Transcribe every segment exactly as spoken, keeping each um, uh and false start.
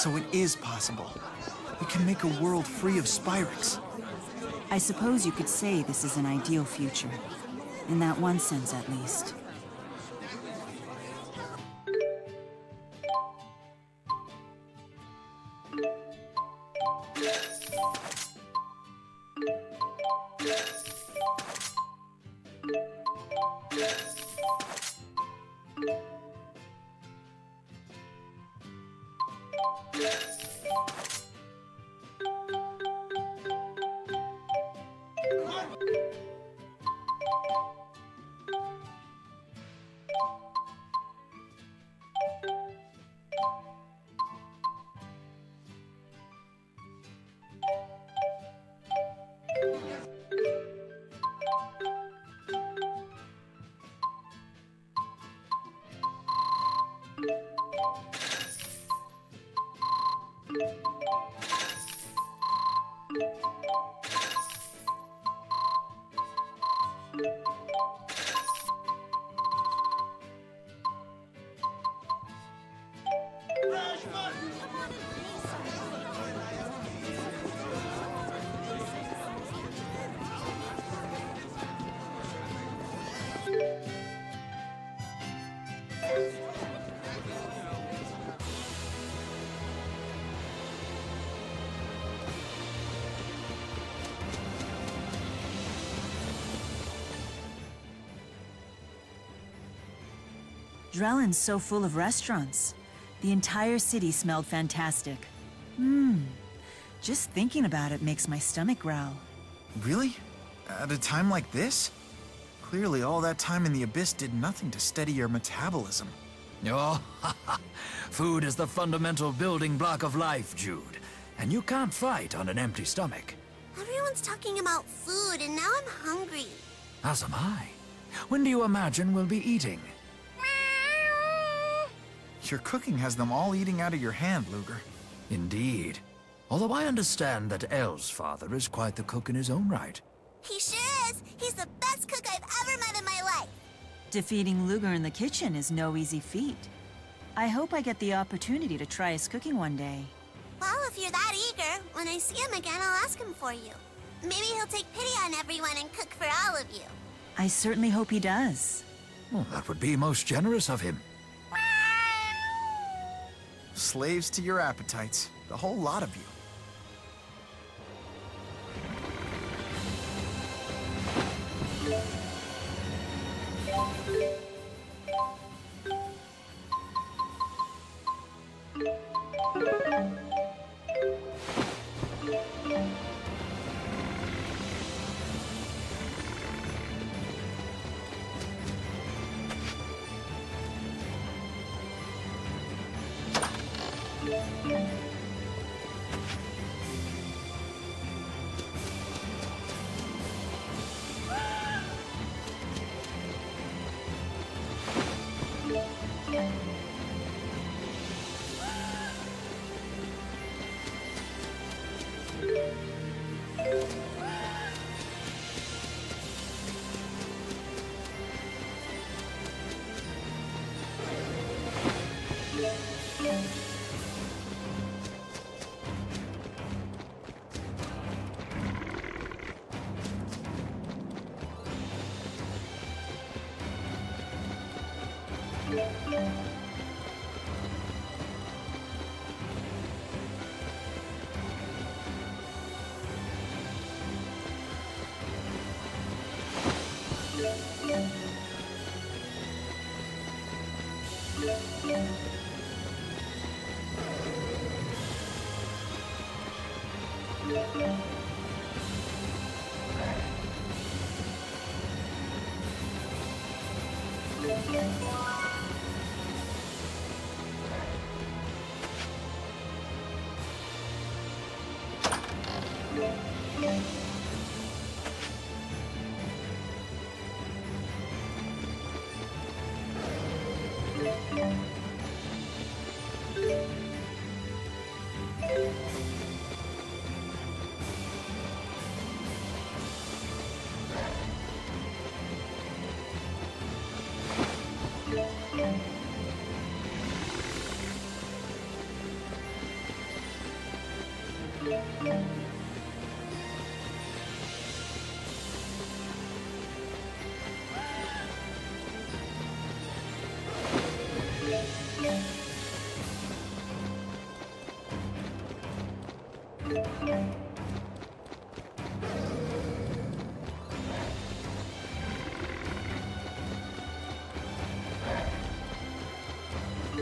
So it is possible. We can make a world free of Spyrex. I suppose you could say this is an ideal future. In that one sense, at least. Drellin's so full of restaurants. The entire city smelled fantastic. Mmm. Just thinking about it makes my stomach growl. Really? At a time like this? Clearly all that time in the Abyss did nothing to steady your metabolism. Oh, food is the fundamental building block of life, Jude. And you can't fight on an empty stomach. Everyone's talking about food, and now I'm hungry. As am I. When do you imagine we'll be eating? Your cooking has them all eating out of your hand, Ludger. Indeed. Although I understand that Elle's father is quite the cook in his own right. He sure is! He's the best cook I've ever met in my life! Defeating Ludger in the kitchen is no easy feat. I hope I get the opportunity to try his cooking one day. Well, if you're that eager, when I see him again, I'll ask him for you. Maybe he'll take pity on everyone and cook for all of you. I certainly hope he does. Well, that would be most generous of him. Slaves to your appetites, the whole lot of you.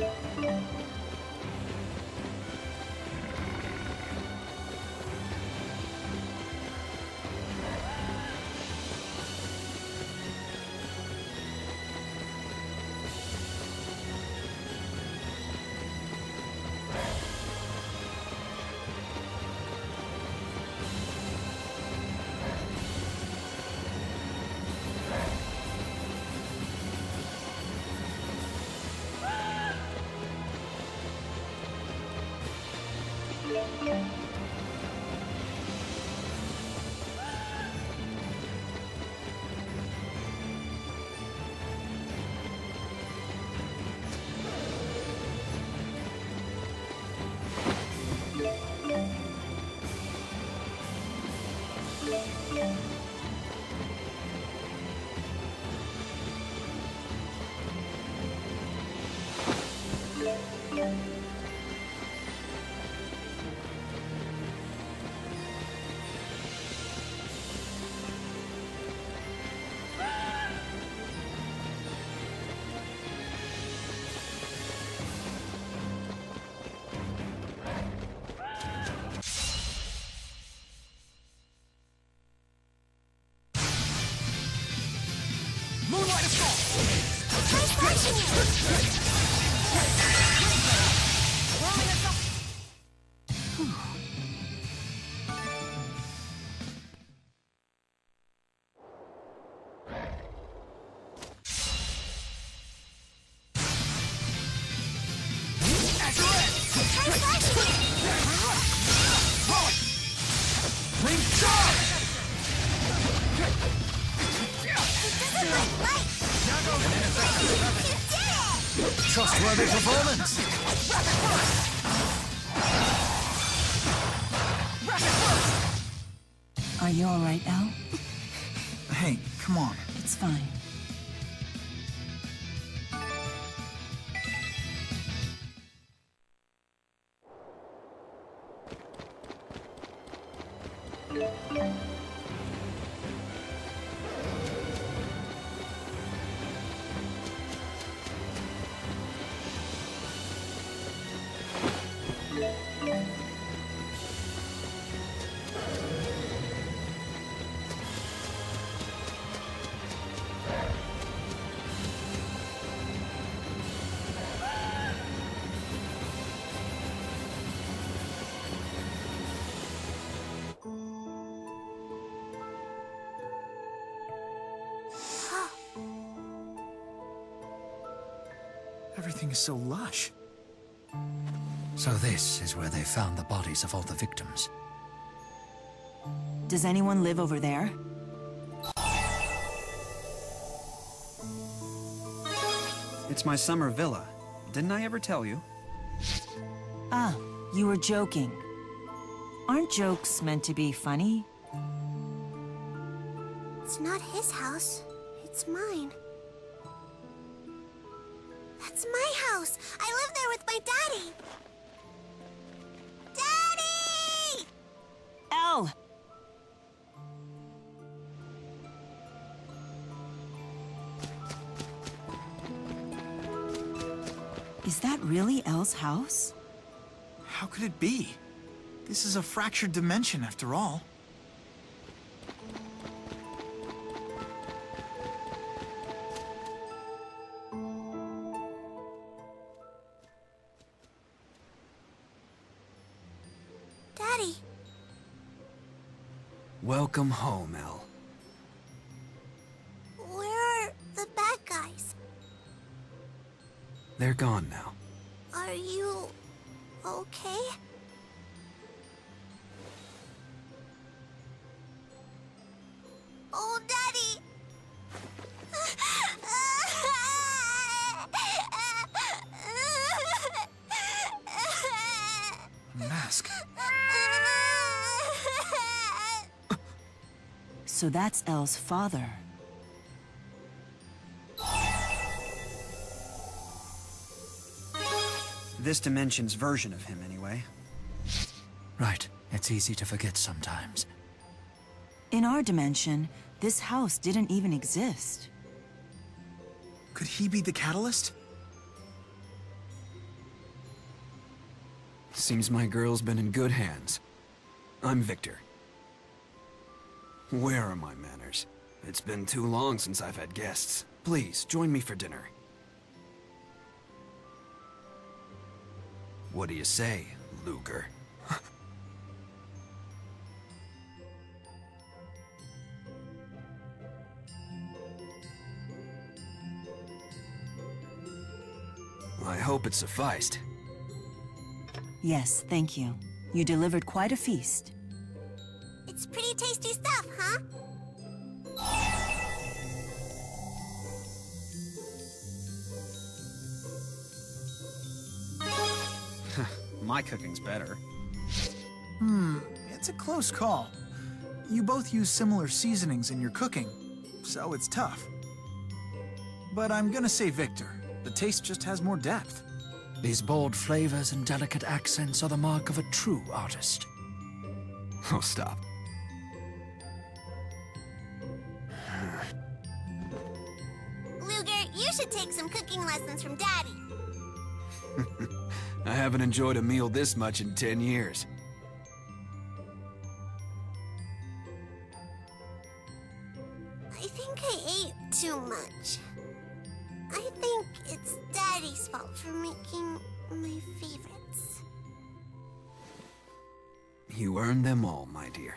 Moonlight assault! Whirling assault! Link charge! Trustworthy performance. Are you all right, Al? Hey, come on. It's fine. Everything is so lush. So this is where they found the bodies of all the victims. Does anyone live over there? It's my summer villa. Didn't I ever tell you? Ah, you were joking. Aren't jokes meant to be funny? It's not his house. It's mine. That's my house. I live there with my daddy. Daddy! Al! Is that really Elle's house? How could it be? This is a fractured dimension after all. Daddy. Welcome home, Elle. Where are the bad guys? They're gone now. Are you okay? Oh, Daddy! A mask. So that's Elle's father. This dimension's version of him, anyway. Right. It's easy to forget sometimes. In our dimension, this house didn't even exist. Could he be the catalyst? Seems my girl's been in good hands. I'm Victor. Where are my manners? It's been too long since I've had guests. Please, join me for dinner. What do you say, Luger? I hope it sufficed. Yes, thank you. You delivered quite a feast. It's pretty tasty stuff, huh? My cooking's better. Hmm, it's a close call. You both use similar seasonings in your cooking, so it's tough. But I'm gonna say Victor. The taste just has more depth. These bold flavors and delicate accents are the mark of a true artist. Oh, stop. Luger, you should take some cooking lessons from Daddy. I haven't enjoyed a meal this much in ten years. I think I ate too much. I think it's Daddy's fault for making my favorites. You earned them all, my dear.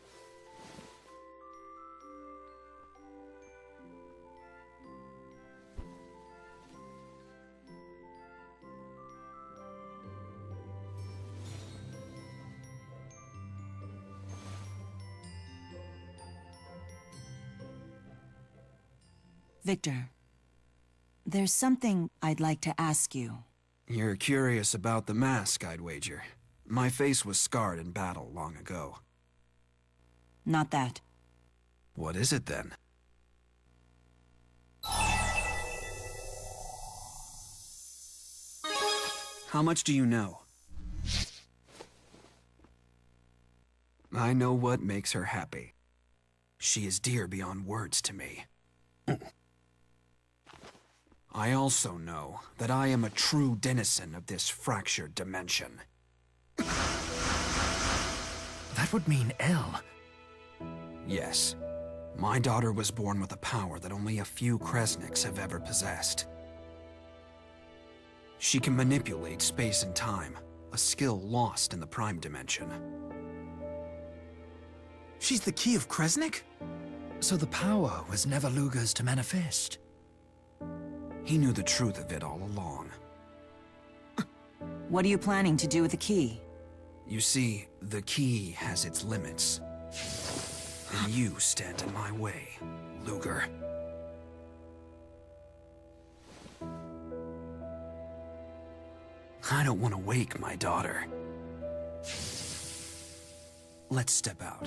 Victor, there's something I'd like to ask you. You're curious about the mask, I'd wager. My face was scarred in battle long ago. Not that. What is it then? How much do you know? I know what makes her happy. She is dear beyond words to me. I also know that I am a true denizen of this fractured dimension. That would mean El. Yes. My daughter was born with a power that only a few Kresniks have ever possessed. She can manipulate space and time, a skill lost in the Prime Dimension. She's the key of Kresnik? So the power was never Luger's to manifest. He knew the truth of it all along. What are you planning to do with the key? You see, the key has its limits. And you stand in my way, Luger. I don't want to wake my daughter. Let's step out.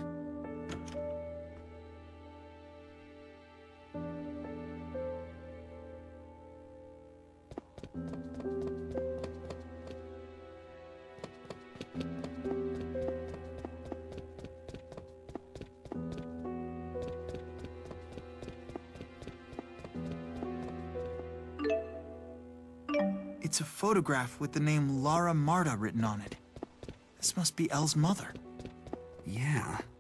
It's a photograph with the name Lara Marta written on it. This must be Elle's mother. Yeah,